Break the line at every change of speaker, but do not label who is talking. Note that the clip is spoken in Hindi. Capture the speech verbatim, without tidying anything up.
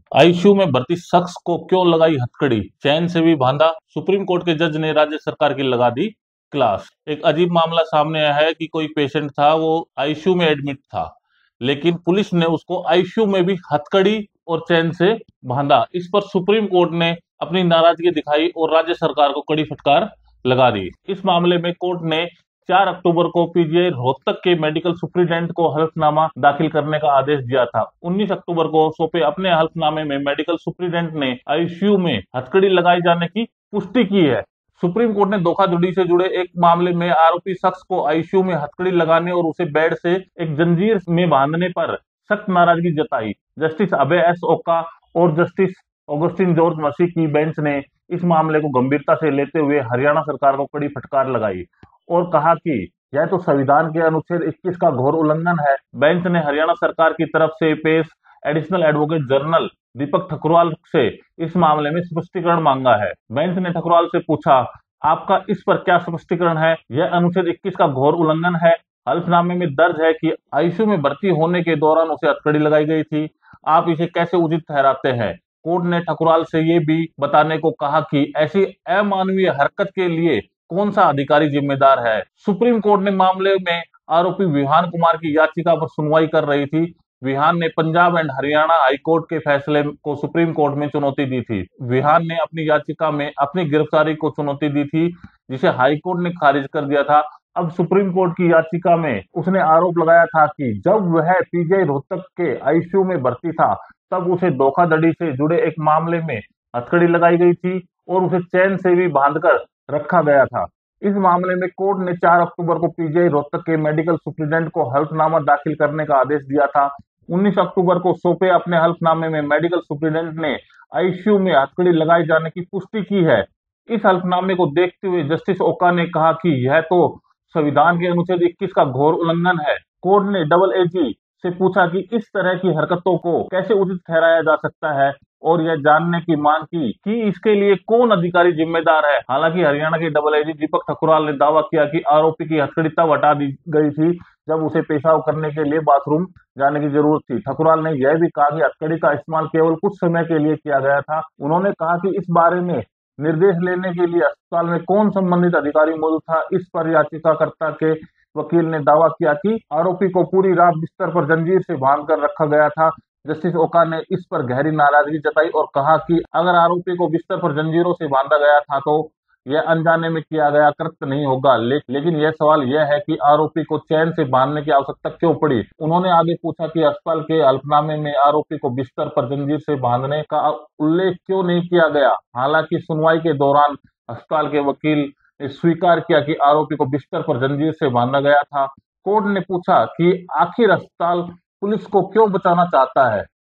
आईसीयू में भर्ती शख्स को क्यों लगाई हथकड़ी, चैन से भी बांधा। सुप्रीम कोर्ट के जज ने राज्य सरकार की लगा दी क्लास। एक अजीब मामला सामने आया है कि कोई पेशेंट था, वो आईसीयू में एडमिट था, लेकिन पुलिस ने उसको आईसीयू में भी हथकड़ी और चैन से बांधा। इस पर सुप्रीम कोर्ट ने अपनी नाराजगी दिखाई और राज्य सरकार को कड़ी फटकार लगा दी। इस मामले में कोर्ट ने चार अक्टूबर को पीजीआई रोहतक के मेडिकल सुप्रीडेंट को हल्फनामा दाखिल करने का आदेश दिया था। उन्नीस अक्टूबर को सौंपे अपने हल्फनामे में मेडिकल सुप्रीडेंट ने आईसीयू में हथकड़ी लगाए जाने की पुष्टि की है। सुप्रीम कोर्ट ने धोखाधड़ी से जुड़े एक मामले में आरोपी शख्स को आईसीयू में हथकड़ी लगाने और उसे बेड से एक जंजीर में बांधने पर सख्त नाराजगी जताई। जस्टिस अभय एस ओका और जस्टिस ऑगस्टिन जॉर्ज मसी की बेंच ने इस मामले को गंभीरता से लेते हुए हरियाणा सरकार को कड़ी फटकार लगाई और कहा कि यह तो संविधान के अनुच्छेद इक्कीस का घोर उल्लंघन है। बेंच ने हरियाणा सरकार की तरफ से पेश additional advocate general Deepak Thakurwal से इस मामले में स्पष्टीकरण मांगा है। बेंच ने ठकुरवाल से पूछा, आपका इस पर क्या स्पष्टीकरण है? यह अनुच्छेद इक्कीस का घोर उल्लंघन है। हल्फनामे में दर्ज है कि आईसीयू में भर्ती होने के दौरान उसे हथकड़ी लगाई गई थी। आप इसे कैसे उचित ठहराते हैं? कोर्ट ने ठकुरवाल से ये भी बताने को कहा कि ऐसी अमानवीय हरकत के लिए कौन सा अधिकारी जिम्मेदार है। सुप्रीम कोर्ट ने मामले में आरोपी विहान कुमार की याचिका पर सुनवाई कर रही थी। विहान ने पंजाब एंड हरियाणा हाईकोर्ट के फैसले को सुप्रीम कोर्ट में चुनौती दी थी। विहान ने अपनी याचिका में अपनी गिरफ्तारी को चुनौती दी थी, जिसे हाईकोर्ट ने खारिज कर दिया था। अब सुप्रीम कोर्ट की याचिका में उसने आरोप लगाया था कि जब वह पीजीआई रोहतक के आईसीयू में भर्ती था, तब उसे धोखाधड़ी से जुड़े एक मामले में हथकड़ी लगाई गई थी और उसे चैन से भी बांधकर रखा गया था। इस मामले में कोर्ट ने चार अक्टूबर को पीजीआई रोहतक के मेडिकल सुप्रीडेंट को हल्फनामा दाखिल करने का आदेश दिया था। उन्नीस अक्टूबर को सौंपे अपने हल्फनामे में मेडिकल सुप्रीडेंट ने आईसीयू में हथकड़ी लगाए जाने की पुष्टि की है। इस हल्फनामे को देखते हुए जस्टिस ओका ने कहा कि यह तो संविधान के अनुच्छेद इक्कीस का घोर उल्लंघन है। कोर्ट ने डबल एजी से पूछा कि इस तरह की हरकतों को कैसे उचित ठहराया जा सकता है और यह जानने की मांग की कि इसके लिए कौन अधिकारी जिम्मेदार है। हालांकि हरियाणा के डबल एजी दीपक ठकुराल ने दावा किया कि आरोपी की हथकड़ी तब हटा दी गई थी जब उसे पेशाब करने के लिए बाथरूम जाने की जरूरत थी। ठकुराल ने यह भी कहा कि हथकड़ी का इस्तेमाल केवल कुछ समय के लिए किया गया था। उन्होंने कहा कि इस बारे में निर्देश लेने के लिए अस्पताल में कौन संबंधित अधिकारी मौजूद था। इस पर याचिकाकर्ता के वकील ने दावा किया कि आरोपी को पूरी रात बिस्तर पर जंजीर से बांधकर रखा गया था। जस्टिस ओका ने इस पर गहरी नाराजगी जताई और कहा कि अगर आरोपी को बिस्तर पर जंजीरों से बांधा गया था तो यह अनजाने में किया गया कृत्य नहीं होगा। ले, लेकिन यह सवाल यह है कि आरोपी को चैन से बांधने की आवश्यकता क्यों पड़ी। उन्होंने आगे पूछा कि अस्पताल के हल्फनामे में आरोपी को बिस्तर पर जंजीर से बांधने का उल्लेख क्यों नहीं किया गया। हालांकि सुनवाई के दौरान अस्पताल के वकील ने स्वीकार किया कि आरोपी को बिस्तर पर जंजीर से बांधा गया था। कोर्ट ने पूछा कि आखिर अस्पताल पुलिस को क्यों बचाना चाहता है।